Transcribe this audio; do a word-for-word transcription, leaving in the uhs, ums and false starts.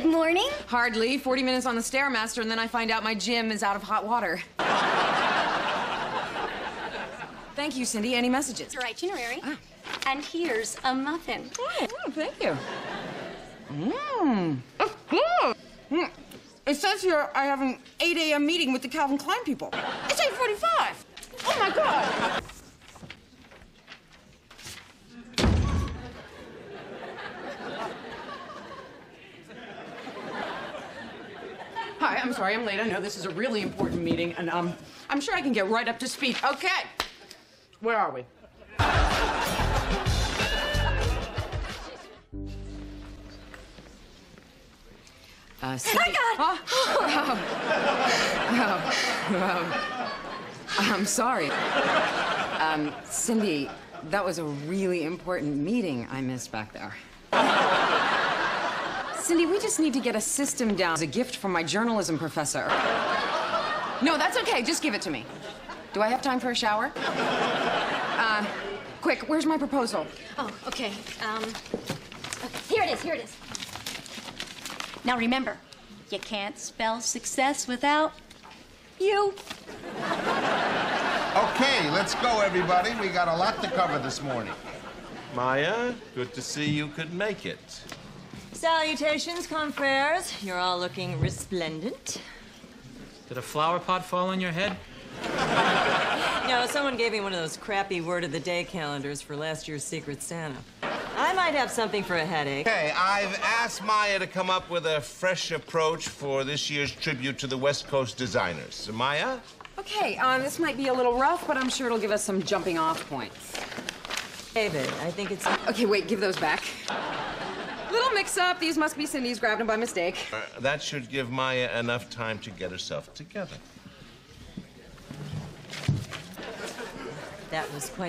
morning? Hardly. forty minutes on the Stairmaster, and then I find out my gym is out of hot water. Thank you, Cindy. Any messages? It's your itinerary. Ah. And here's a muffin. Oh, oh thank you. Mmm. That's good. Mm. It says here I have an eight A M meeting with the Calvin Klein people. It's eight forty-five. Oh, my God. Hi, I'm sorry I'm late. I know this is a really important meeting, and um, I'm sure I can get right up to speed. Okay. Where are we? Uh, Cindy. I got it! Oh. Oh. Oh. Oh. I'm sorry. Um, Cindy, that was a really important meeting I missed back there. Cindy, we just need to get a system down as a gift from my journalism professor. No, that's okay. Just give it to me. Do I have time for a shower? Uh, quick, where's my proposal? Oh, okay. Um, here it is, here it is. Now remember, you can't spell success without you. Okay, let's go, everybody. We got a lot to cover this morning. Maya, good to see you could make it. Salutations, confreres. You're all looking resplendent. Did a flower pot fall on your head? No, someone gave me one of those crappy word of the day calendars for last year's Secret Santa. I might have something for a headache. Okay, I've asked Maya to come up with a fresh approach for this year's tribute to the West Coast designers. So, Maya? Okay, um, this might be a little rough, but I'm sure it'll give us some jumping off points. David, I think it's... Okay, wait, give those back. Little mix-up. These must be Cindy's. Grabbed them by mistake. Uh, that should give Maya enough time to get herself together. That was quite...